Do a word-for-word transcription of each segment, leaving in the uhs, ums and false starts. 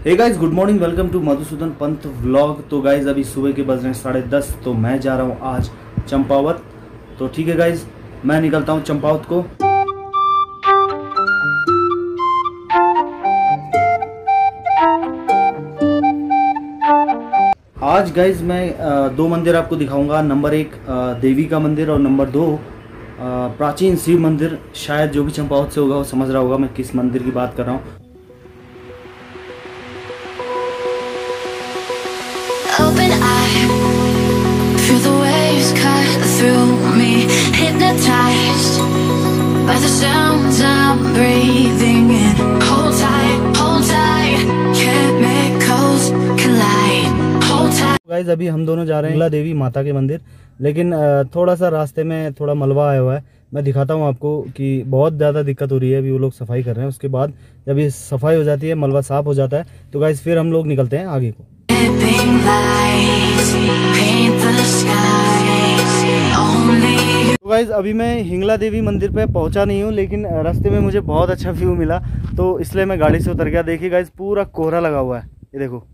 Hey guys, good morning, welcome to Madhusudan Pant vlog. तो guys अभी सुबह के बज रहे हैं साढ़े दस। तो मैं जा रहा हूँ आज चंपावत। तो ठीक है गाइज, मैं निकलता हूँ चंपावत को। आज गाइज मैं दो मंदिर आपको दिखाऊंगा। नंबर एक देवी का मंदिर और नंबर दो प्राचीन शिव मंदिर। शायद जो भी चंपावत से होगा वो समझ रहा होगा मैं किस मंदिर की बात कर रहा हूँ। Open eye, feel the waves cut through me, hypnotized by the sounds I'm breathing in. Hold tight, hold tight, chemicals collide. Hold tight. Guys अभी हम दोनों जा रहे हैं हिंगला देवी माता के मंदिर, लेकिन थोड़ा सा रास्ते में थोड़ा मलबा आया हुआ है। मैं दिखाता हूँ आपको कि बहुत ज़्यादा दिक्कत हो रही है। अभी वो लोग सफाई कर रहे हैं। उसके बाद जब ये सफाई हो जाती है, मलबा साफ हो जाता है, तो गाइज फिर हम लोग निकलते हैं आगे को। तो गाइज अभी मैं हिंगला देवी मंदिर पे पहुंचा नहीं हूँ, लेकिन रास्ते में मुझे बहुत अच्छा व्यू मिला, तो इसलिए मैं गाड़ी से उतर गया। देखिए गाइज पूरा कोहरा लगा हुआ है, ये देखो।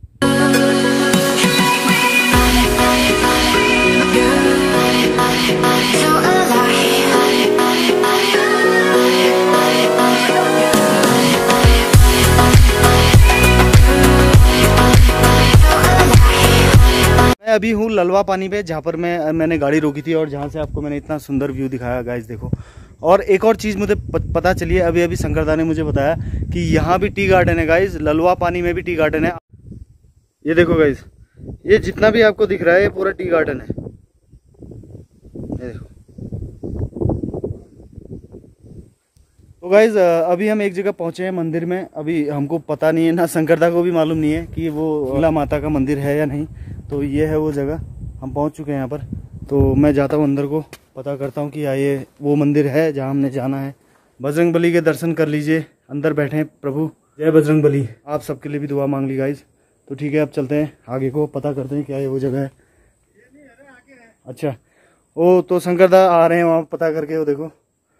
मैं अभी हूँ ललवा पानी पे, जहाँ पर मैं मैंने गाड़ी रोकी थी और जहाँ से आपको मैंने इतना सुंदर व्यू दिखाया गाइस, देखो। और एक और चीज़ मुझे पता चली है, अभी अभी शंकरदा ने मुझे बताया कि यहाँ भी टी गार्डन है गाइस। ललवा पानी में भी टी गार्डन है। ये देखो गाइस, ये जितना भी आपको दिख रहा है ये पूरा टी गार्डन है, ये देखो। तो गाइज अभी हम एक जगह पहुँचे हैं मंदिर में। अभी हमको पता नहीं है, ना शंकरदा को भी मालूम नहीं है कि वो हिंगला माता का मंदिर है या नहीं। तो ये है वो जगह, हम पहुंच चुके हैं यहाँ पर। तो मैं जाता हूँ अंदर को, पता करता हूँ कि या ये वो मंदिर है जहाँ हमने जाना है। बजरंग बली के दर्शन कर लीजिए, अंदर बैठे हैं प्रभु। जय बजरंग बली। आप सबके लिए भी दुआ मांग ली गाइज। तो ठीक है, अब चलते हैं आगे को, पता करते हैं क्या ये वो जगह है। अच्छा, वो तो शंकरदा आ रहे हैं वहाँ पता करके। वो देखो,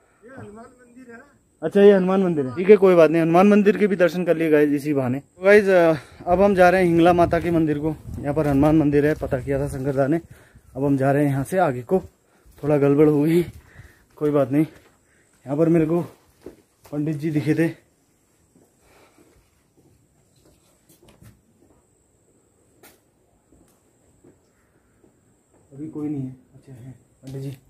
अच्छा ये हनुमान मंदिर है। ठीक है, कोई बात नहीं, हनुमान मंदिर के भी दर्शन कर लिए गाइज इसी बहाने। तो गाइज अब हम जा रहे हैं हिंगला माता के मंदिर को। यहाँ पर हनुमान मंदिर है, पता किया था शंकरदा ने। अब हम जा रहे हैं यहाँ से आगे को। थोड़ा गड़बड़ हो गई, कोई बात नहीं। यहाँ पर मेरे को पंडित जी दिखे थे। अभी कोई नहीं है। अच्छा है पंडित जी।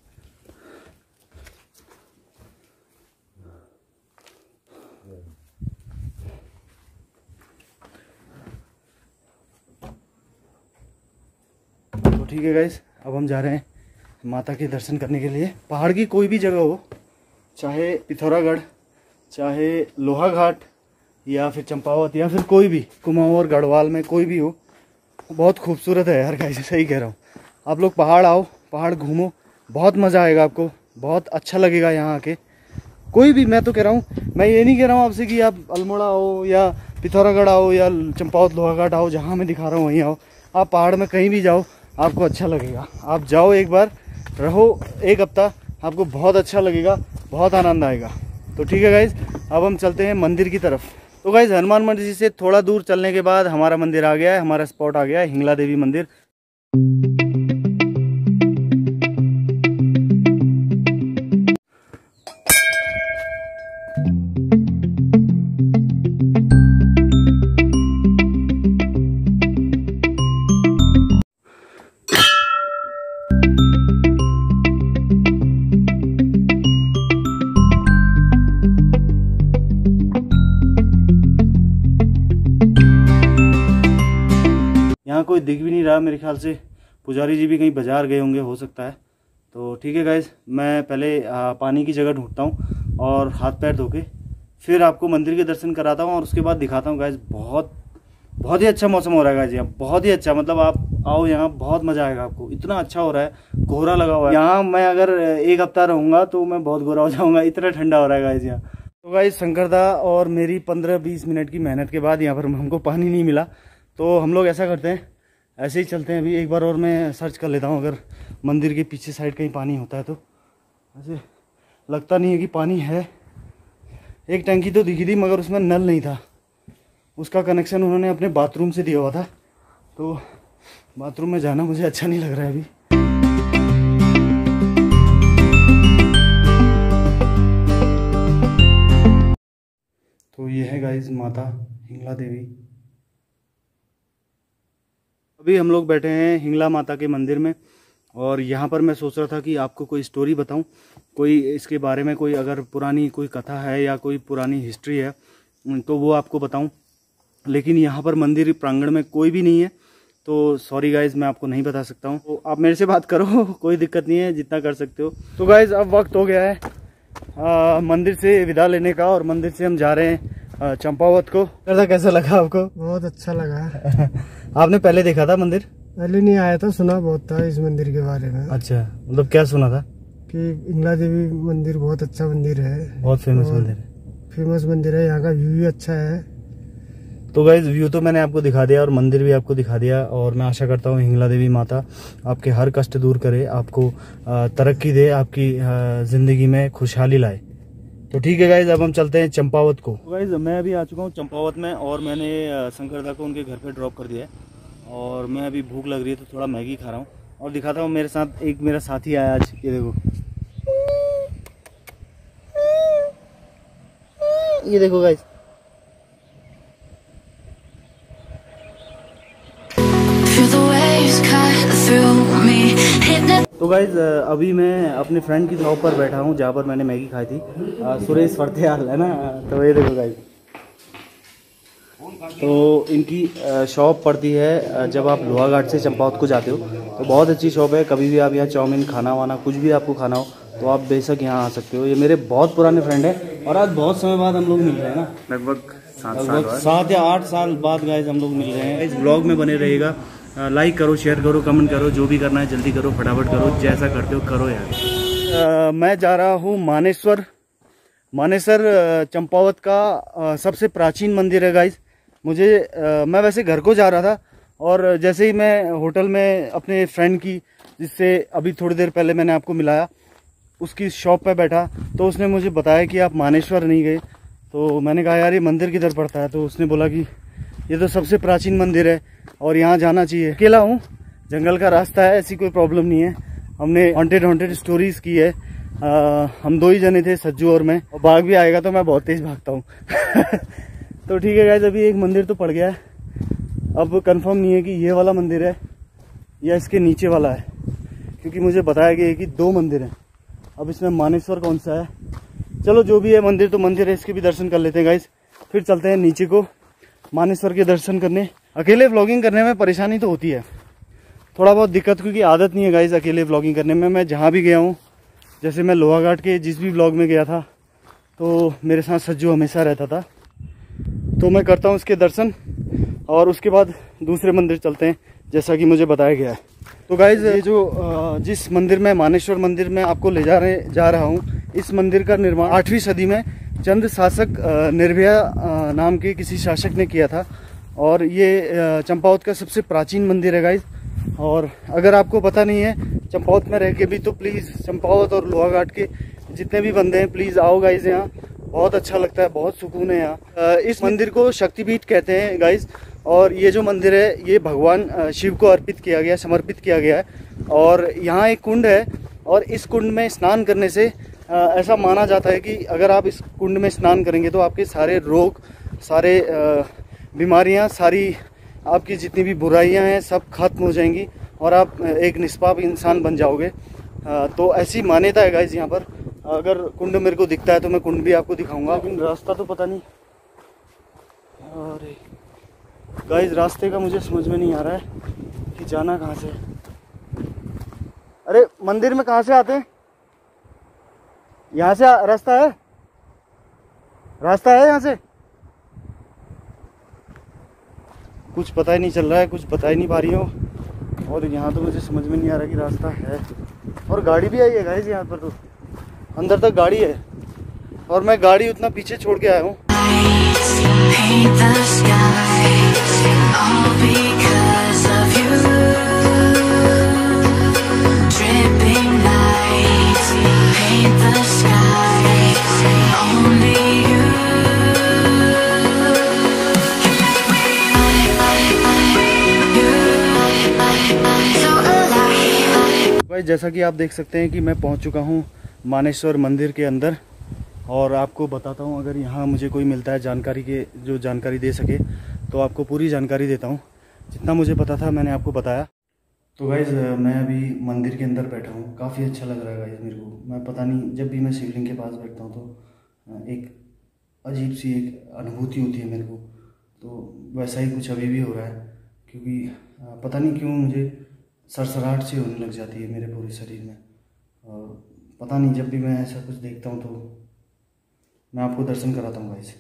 तो ठीक है गाइस, अब हम जा रहे हैं माता के दर्शन करने के लिए। पहाड़ की कोई भी जगह हो, चाहे पिथौरागढ़, चाहे लोहा घाट, या फिर चंपावत, या फिर कोई भी कुमाऊं गढ़वाल में कोई भी हो, बहुत खूबसूरत है यार गाइस, सही कह रहा हूँ। आप लोग पहाड़ आओ, पहाड़ घूमो, बहुत मज़ा आएगा आपको, बहुत अच्छा लगेगा यहाँ आके। कोई भी, मैं तो कह रहा हूँ, मैं ये नहीं कह रहा हूँ आपसे कि आप अल्मोड़ा आओ या पिथौरागढ़ आओ या चंपावत लोहा घाट आओ, जहाँ मैं दिखा रहा हूँ वहीं आओ। आप पहाड़ में कहीं भी जाओ, आपको अच्छा लगेगा। आप जाओ एक बार, रहो एक हफ्ता, आपको बहुत अच्छा लगेगा, बहुत आनंद आएगा। तो ठीक है गाइज, अब हम चलते हैं मंदिर की तरफ। तो गाइज हनुमान मंदिर से थोड़ा दूर चलने के बाद हमारा मंदिर आ गया है, हमारा स्पॉट आ गया है, हिंगला देवी मंदिर। यहाँ कोई दिख भी नहीं रहा, मेरे ख्याल से पुजारी जी भी कहीं बाजार गए होंगे, हो सकता है। तो ठीक है गाइज, मैं पहले आ, पानी की जगह ढूंढता हूँ और हाथ पैर धो के फिर आपको मंदिर के दर्शन कराता हूँ, और उसके बाद दिखाता हूँ गाइज। बहुत बहुत ही अच्छा मौसम हो रहा है गाइज यहाँ, बहुत ही अच्छा। मतलब आप आओ यहाँ, बहुत मज़ा आएगा आपको। इतना अच्छा हो रहा है, कोहरा लगा हुआ है यहाँ। मैं अगर एक हफ्ता रहूँगा तो मैं बहुत गोरा हो जाऊँगा, इतना ठंडा हो रहा है गाइज यहाँ। तो गाइज शंकरदा और मेरी पंद्रह बीस मिनट की मेहनत के बाद यहाँ पर हमको पानी नहीं मिला। तो हम लोग ऐसा करते हैं, ऐसे ही चलते हैं अभी एक बार, और मैं सर्च कर लेता हूँ अगर मंदिर के पीछे साइड कहीं पानी होता है तो। ऐसे लगता नहीं है कि पानी है। एक टंकी तो दिखी थी मगर उसमें नल नहीं था। उसका कनेक्शन उन्होंने अपने बाथरूम से दिया हुआ था, तो बाथरूम में जाना मुझे अच्छा नहीं लग रहा है अभी। तो ये है गाइस माता हिंगला देवी। अभी हम लोग बैठे हैं हिंगला माता के मंदिर में, और यहाँ पर मैं सोच रहा था कि आपको कोई स्टोरी बताऊं, कोई इसके बारे में कोई अगर पुरानी कोई कथा है या कोई पुरानी हिस्ट्री है तो वो आपको बताऊं। लेकिन यहाँ पर मंदिर प्रांगण में कोई भी नहीं है, तो सॉरी गाइज मैं आपको नहीं बता सकता हूँ। तो आप मेरे से बात करो, कोई दिक्कत नहीं है, जितना कर सकते हो। तो गाइज अब वक्त हो गया है आ, मंदिर से विदा लेने का, और मंदिर से हम जा रहे हैं चंपावत को। कैसा लगा आपको? बहुत अच्छा लगा। आपने पहले देखा था मंदिर? पहले नहीं आया था, सुना बहुत था इस मंदिर के बारे में। अच्छा, मतलब क्या सुना था? कि हिंगला देवी मंदिर बहुत अच्छा मंदिर है, बहुत फेमस मंदिर है। फेमस मंदिर है, यहाँ का व्यू भी अच्छा है। तो गाइज व्यू तो मैंने आपको दिखा दिया और मंदिर भी आपको दिखा दिया, और मैं आशा करता हूँ हिंगला देवी माता आपके हर कष्ट दूर करे, आपको तरक्की दे, आपकी जिंदगी में खुशहाली लाए। तो ठीक है गाइज, अब हम चलते हैं चंपावत को। तो गाइज मैं अभी आ चुका हूँ चंपावत में, और मैंने शंकरदा को उनके घर पे ड्रॉप कर दिया है, और मैं अभी भूख लग रही है तो थोड़ा मैगी खा रहा हूँ। और दिखाता हूँ मेरे साथ एक मेरा साथी आया आज, ये देखो, ये देखो गाइज। तो गाइज अभी मैं अपने फ्रेंड की शॉप पर बैठा हूँ जहाँ पर मैंने मैगी खाई थी, सुरेश फरतेहाल है ना। तो ये देखो गाइज, तो इनकी शॉप पड़ती है जब आप लोहाघाट से चंपावत को जाते हो, तो बहुत अच्छी शॉप है। कभी भी आप यहाँ चाउमीन खाना वाना कुछ भी आपको खाना हो तो आप बेशक यहाँ आ सकते हो। ये मेरे बहुत पुराने फ्रेंड है, और आज बहुत समय बाद हम लोग मिल रहे हैं ना, लगभग लगभग सात या आठ साल बाद गाइज हम लोग मिल रहे हैं। इस ब्लॉग में बने रहेगा, लाइक करो, शेयर करो, कमेंट करो, जो भी करना है जल्दी करो, फटाफट करो, जैसा करते हो करो यार। आ, मैं जा रहा हूँ मानेश्वर। मानेश्वर चंपावत का आ, सबसे प्राचीन मंदिर है गाइज। मुझे आ, मैं वैसे घर को जा रहा था, और जैसे ही मैं होटल में अपने फ्रेंड की, जिससे अभी थोड़ी देर पहले मैंने आपको मिलाया, उसकी शॉप पे बैठा, तो उसने मुझे बताया कि आप मानेश्वर नहीं गए। तो मैंने कहा यार ये मंदिर किधर पड़ता है, तो उसने बोला कि ये तो सबसे प्राचीन मंदिर है और यहाँ जाना चाहिए। अकेला हूँ, जंगल का रास्ता है, ऐसी कोई प्रॉब्लम नहीं है। हमने हॉन्टेड हॉन्टेड स्टोरीज की है। आ, हम दो ही जने थे, सज्जू और मैं, और बाघ भी आएगा तो मैं बहुत तेज भागता हूँ। तो ठीक है गाइस, अभी एक मंदिर तो पड़ गया है। अब कंफर्म नहीं है कि ये वाला मंदिर है या इसके नीचे वाला है, क्योंकि मुझे बताया गया है कि दो मंदिर हैं। अब इसमें मानेश्वर कौन सा है, चलो जो भी है, मंदिर तो मंदिर है, इसके भी दर्शन कर लेते हैं गाइस। फिर चलते हैं नीचे को मानेश्वर के दर्शन करने। अकेले व्लॉगिंग करने में परेशानी तो होती है, थोड़ा बहुत दिक्कत, क्योंकि आदत नहीं है गाइस अकेले व्लॉगिंग करने में। मैं जहाँ भी गया हूँ, जैसे मैं लोहाघाट के जिस भी व्लॉग में गया था, तो मेरे साथ सज्जू हमेशा रहता था। तो मैं करता हूँ इसके दर्शन, और उसके बाद दूसरे मंदिर चलते हैं जैसा कि मुझे बताया गया है। तो गाइज ये जो जिस मंदिर में, मानेश्वर मंदिर में आपको ले जा रहे जा रहा हूँ, इस मंदिर का निर्माण आठवीं सदी में चंद शासक निर्भया नाम के किसी शासक ने किया था, और ये चंपावत का सबसे प्राचीन मंदिर है गाइज। और अगर आपको पता नहीं है चंपावत में रह के भी, तो प्लीज़ चंपावत और लोहाघाट के जितने भी बंदे हैं, प्लीज़ आओ गाइज, यहाँ बहुत अच्छा लगता है, बहुत सुकून है यहाँ। इस मंदिर को शक्तिपीठ कहते हैं गाइज, और ये जो मंदिर है ये भगवान शिव को अर्पित किया गया, समर्पित किया गया है। और यहाँ एक कुंड है, और इस कुंड में स्नान करने से ऐसा माना जाता है कि अगर आप इस कुंड में स्नान करेंगे तो आपके सारे रोग, सारे बीमारियाँ, सारी आपकी जितनी भी बुराइयां हैं सब खत्म हो जाएंगी, और आप एक निष्पाप इंसान बन जाओगे। तो ऐसी मान्यता है गाइज यहाँ पर। अगर कुंड मेरे को दिखता है तो मैं कुंड भी आपको दिखाऊंगा, लेकिन रास्ता तो पता नहीं। अरे गाइज रास्ते का मुझे समझ में नहीं आ रहा है कि जाना कहाँ से। अरे मंदिर में कहाँ से आते हैं? यहाँ से रास्ता है? रास्ता है यहाँ से? कुछ पता ही नहीं चल रहा है, कुछ बता ही नहीं पा रही हो, और यहाँ तो मुझे समझ में नहीं आ रहा कि रास्ता है। और गाड़ी भी आई है गाइस यहाँ पर, तो अंदर तक गाड़ी है, और मैं गाड़ी उतना पीछे छोड़ के आया हूँ। जैसा कि आप देख सकते हैं कि मैं पहुंच चुका हूं मानेश्वर मंदिर के अंदर, और आपको बताता हूं, अगर यहाँ मुझे कोई मिलता है जानकारी के जो जानकारी दे सके तो आपको पूरी जानकारी देता हूं। जितना मुझे पता था मैंने आपको बताया। तो गाइज़ मैं अभी मंदिर के अंदर बैठा हूँ, काफ़ी अच्छा लग रहा है गाइज़ मेरे को। मैं पता नहीं, जब भी मैं शिवलिंग के पास बैठता हूँ तो एक अजीब सी एक अनुभूति होती है मेरे को, तो वैसा ही कुछ अभी भी हो रहा है, क्योंकि पता नहीं क्यों मुझे सरसराहट सी होने लग जाती है मेरे पूरे शरीर में। और पता नहीं, जब भी मैं ऐसा कुछ देखता हूँ तो मैं आपको दर्शन कराता हूँ गाइज़।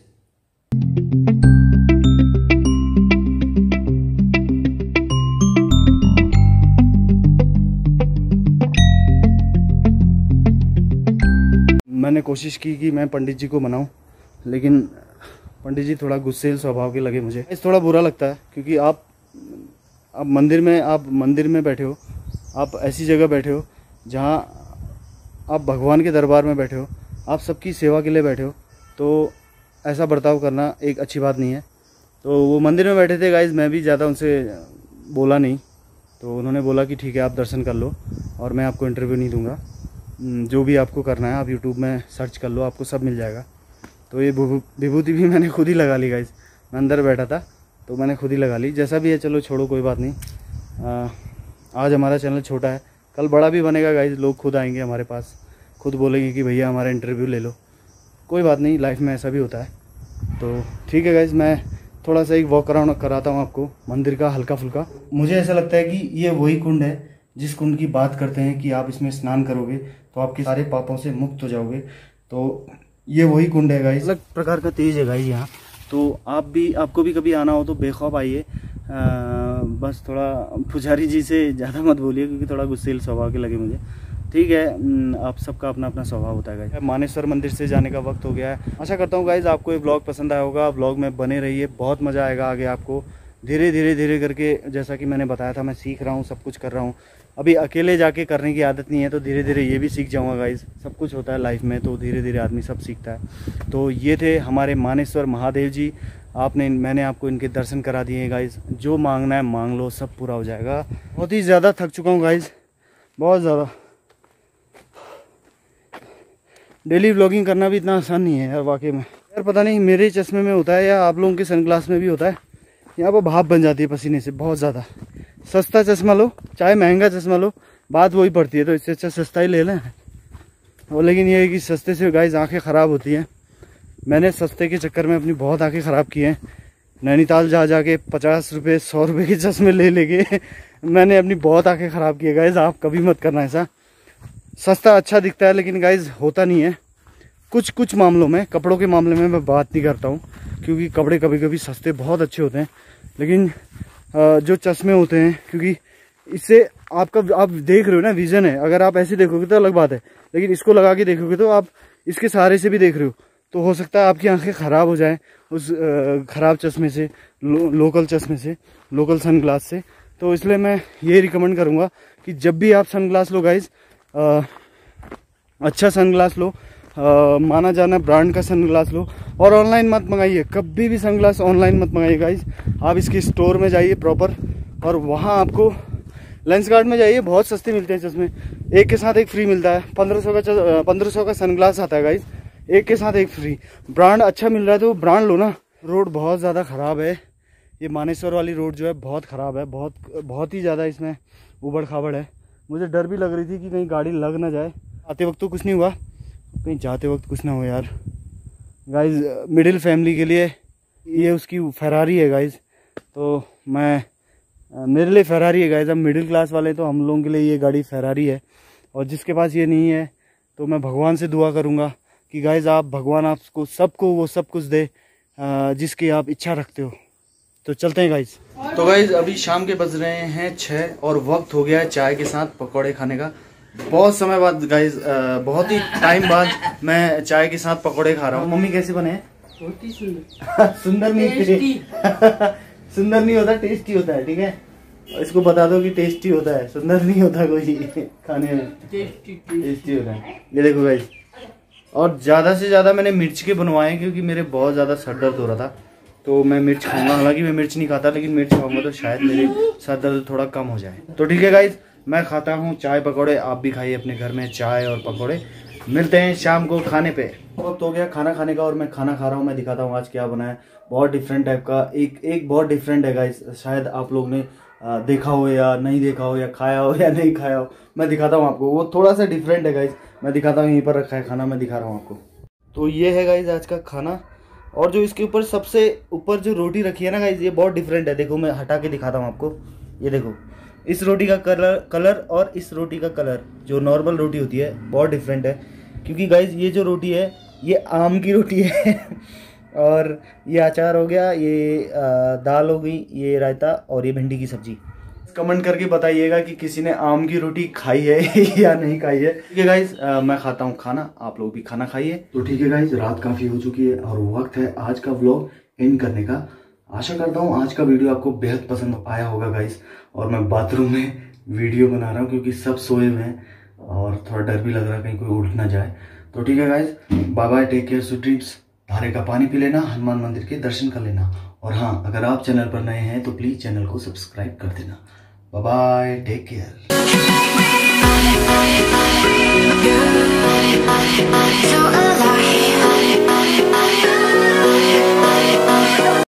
मैंने कोशिश की कि मैं पंडित जी को मनाऊं, लेकिन पंडित जी थोड़ा गुस्सेल स्वभाव के लगे मुझे। इस थोड़ा बुरा लगता है, क्योंकि आप आप मंदिर में आप मंदिर में बैठे हो, आप ऐसी जगह बैठे हो जहां आप भगवान के दरबार में बैठे हो, आप सबकी सेवा के लिए बैठे हो, तो ऐसा बर्ताव करना एक अच्छी बात नहीं है। तो वो मंदिर में बैठे थे गाइज़, मैं भी ज़्यादा उनसे बोला नहीं, तो उन्होंने बोला कि ठीक है आप दर्शन कर लो और मैं आपको इंटरव्यू नहीं दूँगा, जो भी आपको करना है आप यूट्यूब में सर्च कर लो, आपको सब मिल जाएगा। तो ये विभूति भी मैंने खुद ही लगा ली गाइज़, मैं अंदर बैठा था तो मैंने खुद ही लगा ली। जैसा भी है चलो छोड़ो, कोई बात नहीं। आ, आज हमारा चैनल छोटा है, कल बड़ा भी बनेगा गाइज़, लोग खुद आएंगे हमारे पास, खुद बोलेंगे कि भैया हमारा इंटरव्यू ले लो। कोई बात नहीं, लाइफ में ऐसा भी होता है। तो ठीक है गाइज़, मैं थोड़ा सा एक वॉक अराउंड कराता हूँ आपको मंदिर का, हल्का फुल्का। मुझे ऐसा लगता है कि ये वही कुंड है जिस कुंड की बात करते हैं कि आप इसमें स्नान करोगे तो आपके सारे पापों से मुक्त हो जाओगे। तो ये वही कुंड है गाइस, अलग प्रकार का तेज है गाइस यहाँ। तो आप भी आपको भी कभी आना हो तो बेखौफ आइए। बस थोड़ा पुजारी जी से ज़्यादा मत बोलिए, क्योंकि थोड़ा गुस्सेल स्वभाव के लगे मुझे। ठीक है, आप सबका अपना अपना स्वभाव होता है गाइस। मानेश्वर मंदिर से जाने का वक्त हो गया है। आशा करता हूँ गाइस आपको ये ब्लॉग पसंद आया होगा। ब्लॉग में बने रहिए, बहुत मज़ा आएगा आगे आपको। धीरे धीरे धीरे करके, जैसा कि मैंने बताया था, मैं सीख रहा हूँ, सब कुछ कर रहा हूँ। अभी अकेले जाके करने की आदत नहीं है, तो धीरे धीरे ये भी सीख जाऊँगा गाइस। सब कुछ होता है लाइफ में, तो धीरे धीरे आदमी सब सीखता है। तो ये थे हमारे मानेश्वर महादेव जी। आपने मैंने आपको इनके दर्शन करा दिए गाइस। जो मांगना है मांग लो, सब पूरा हो जाएगा। बहुत ही ज़्यादा थक चुका हूँ गाइस, बहुत ज़्यादा। डेली व्लॉगिंग करना भी इतना आसान नहीं है यार, वाकई में यार। पता नहीं मेरे चश्मे में होता है या आप लोगों के सनग्लास में भी होता है, यहाँ पर भाप बन जाती है पसीने से बहुत ज़्यादा। सस्ता चश्मा लो चाहे महंगा चश्मा लो, बात वही पड़ती है। तो इससे अच्छा सस्ता ही ले लें। और लेकिन ये है कि सस्ते से गाइस आंखें ख़राब होती हैं। मैंने सस्ते के चक्कर में अपनी बहुत आंखें ख़राब की हैं। नैनीताल जा जा के पचास रुपये सौ रुपये के चश्मे ले लेके मैंने अपनी बहुत आंखें ख़राब की है गाइस। आप कभी मत करना ऐसा। सस्ता अच्छा दिखता है लेकिन गाइस होता नहीं है। कुछ कुछ मामलों में, कपड़ों के मामले में मैं बात नहीं करता हूँ, क्योंकि कपड़े कभी कभी सस्ते बहुत अच्छे होते हैं, लेकिन जो चश्मे होते हैं, क्योंकि इससे आपका आप देख रहे हो ना, विजन है। अगर आप ऐसे देखोगे तो अलग बात है, लेकिन इसको लगा के देखोगे तो आप इसके सहारे से भी देख रहे हो, तो हो सकता है आपकी आंखें ख़राब हो जाएं उस ख़राब चश्मे से, लो, लोकल चश्मे से, लोकल सनग्लास से। तो इसलिए मैं ये रिकमेंड करूँगा कि जब भी आप सनग्लास लो गाइज, अच्छा सनग्लास लो, आ, माना जाना ब्रांड का सनग्लास लो। और ऑनलाइन मत मंगाइए, कभी भी सनग्लास ऑनलाइन मत मंगाइए गाइज। आप इसके स्टोर में जाइए प्रॉपर, और वहाँ आपको लेंस कार्ड में जाइए, बहुत सस्ते मिलते हैं चश्मे। एक के साथ एक फ्री मिलता है। पंद्रह सौ का पंद्रह सौ का सनग्लास आता है गाइज, एक के साथ एक फ्री। ब्रांड अच्छा मिल रहा है तो ब्रांड लो ना। रोड बहुत ज़्यादा ख़राब है, ये मानेश्वर वाली रोड जो है बहुत ख़राब है, बहुत बहुत ही ज़्यादा इसमें उबड़ खाबड़ है। मुझे डर भी लग रही थी कि कहीं गाड़ी लग ना जाए। आते वक्त तो कुछ नहीं हुआ, कहीं जाते वक्त कुछ ना हो यार। गाइज मिडिल फैमिली के लिए ये उसकी फेरारी है गाइज, तो मैं मेरे लिए फेरारी है गाइज। अब मिडिल क्लास वाले तो हम लोगों के लिए ये गाड़ी फेरारी है, और जिसके पास ये नहीं है तो मैं भगवान से दुआ करूँगा कि गाइज आप भगवान आपको सबको वो सब कुछ दे जिसकी आप इच्छा रखते हो। तो चलते हैं गाइज। तो गाइज अभी शाम के बज रहे हैं छः, और वक्त हो गया है चाय के साथ पकौड़े खाने का। बहुत समय बाद गाइज, बहुत ही टाइम बाद मैं चाय के साथ पकौड़े खा रहा हूँ। मम्मी कैसे बने हैं? बहुत ही सुंदर। सुंदर नहीं सुंदर नहीं होता, टेस्टी होता है। ठीक है, इसको बता दो कि टेस्टी होता है, सुंदर नहीं होता कोई खाने में, टेस्टी टेस्टी होता है। ये देखो गाइज, और ज़्यादा से ज़्यादा मैंने मिर्च के बनवाए हैं, क्योंकि मेरे बहुत ज़्यादा सर दर्द हो रहा था, तो मैं मिर्च खाऊंगा। हालांकि मैं मिर्च नहीं खाता, लेकिन मिर्च खाऊंगा तो शायद मेरे सर दर्द थोड़ा कम हो जाए। तो ठीक है गाइज, मैं खाता हूँ चाय पकौड़े, आप भी खाइए अपने घर में चाय और पकौड़े। मिलते हैं शाम को खाने पे। वक्त हो गया खाना खाने का और मैं खाना खा रहा हूँ। मैं दिखाता हूँ आज क्या बना है। बहुत डिफरेंट टाइप का, एक एक बहुत डिफरेंट है गाइस। शायद आप लोग ने आ, देखा हो या नहीं देखा हो, या खाया हो या नहीं खाया हो। मैं दिखाता हूँ आपको, वो थोड़ा सा डिफरेंट है गाइस। मैं दिखाता हूँ, यहीं पर रखा है खाना, मैं दिखा रहा हूँ आपको। तो ये है गाइस आज का खाना। और जो इसके ऊपर सबसे ऊपर जो रोटी रखी है ना गाइस, ये बहुत डिफरेंट है। देखो मैं हटा के दिखाता हूँ आपको। ये देखो, इस रोटी का कलर कलर और इस रोटी का कलर, जो नॉर्मल रोटी होती है, बहुत डिफरेंट है। क्योंकि गाइस ये जो रोटी है ये आम की रोटी है और ये अचार हो गया, ये आ, दाल हो गई, ये रायता और ये भिंडी की सब्जी। कमेंट करके बताइएगा कि किसी ने आम की रोटी खाई है या नहीं खाई है। ठीक है गाइस, मैं खाता हूँ खाना, आप लोग भी खाना खाइए। तो ठीक है गाइस, रात काफ़ी हो चुकी है और वक्त है आज का व्लॉग एंड करने का। आशा करता हूँ आज का वीडियो आपको बेहद पसंद आया होगा गाइस। और मैं बाथरूम में वीडियो बना रहा हूँ क्योंकि सब सोए हुए हैं और थोड़ा डर भी लग रहा है कहीं कोई उठ ना जाए। तो ठीक है guys, bye bye, take care, sweet dreams. धारे का पानी पी लेना, हनुमान मंदिर के दर्शन कर लेना। और हाँ, अगर आप चैनल पर नए हैं तो प्लीज़ चैनल को सब्सक्राइब कर देना। Bye bye, take care.